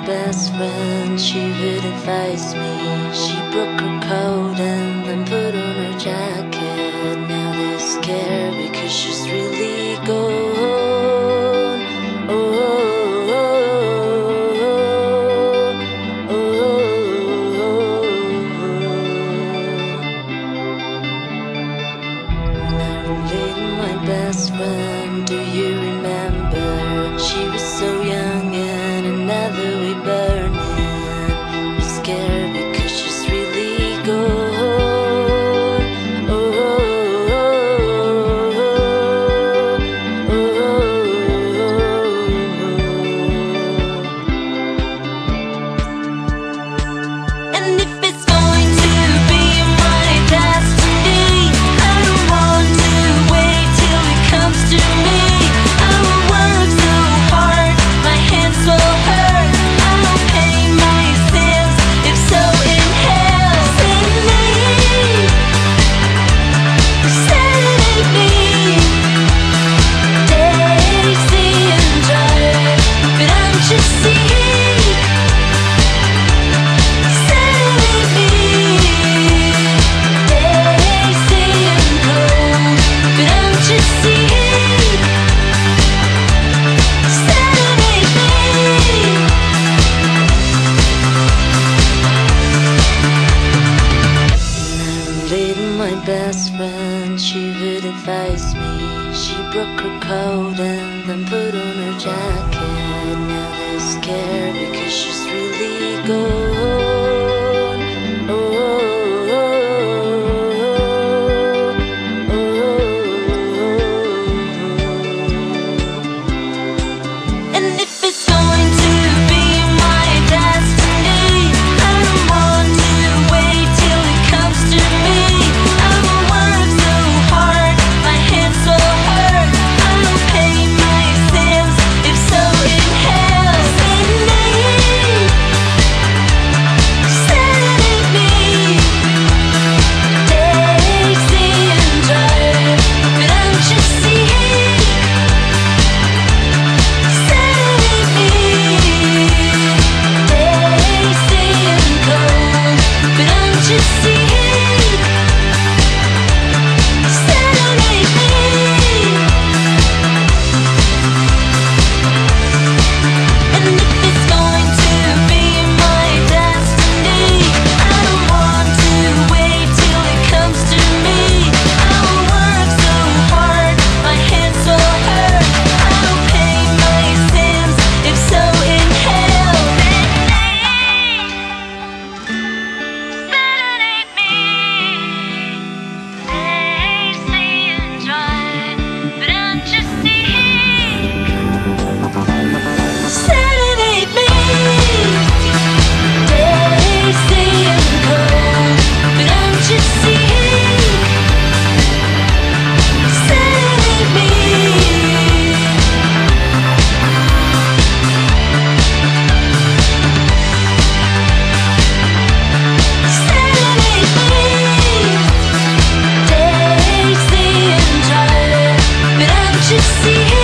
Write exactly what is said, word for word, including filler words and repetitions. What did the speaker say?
best friend, she would advise me. She broke her coat and then put on her jacket. Now they're scared because she's really gone. Oh, oh, oh, oh, oh. Never dated my best friend, do you remember? She was so young and another way burning. You're scared because she's really gone. Oh, oh, oh, oh. And if it's going to be my destiny, I don't want to wait till it comes to me. I will work so hard, my hands will hurt. I will pay my sins, if so in hell. Serenade, serenade me. Daisy and dry, but I'm just seeing. Serenade me. Daisy and cold, but I'm just seeing. Serenade me. Never dated my best friend, she would advise me. She broke her coat and then put on her jacket. Now they're scared because she's really gone. Oh, oh, oh, oh, oh. And if it's going to be my destiny, I don't want to wait till it comes to me. I will work so hard, my hands will hurt. I will pay my sins, if so in hell. Serenade, serenade me. Daisy and dry, but I'm just seeing. Serenade me. Daisy and cold, but I'm just seeing. Serenade me. And if it's going to be my destiny, I don't want to wait till it comes to me. I will work so hard, my hands will hurt. I will pay my sins, if so in hell. Serenade me. Daisy and dry, but I'm just seeing. Serenade me. Daisy and cold, but I'm just seeing. Serenade me. Serenade me. Daisy and dry, but I'm just seeing.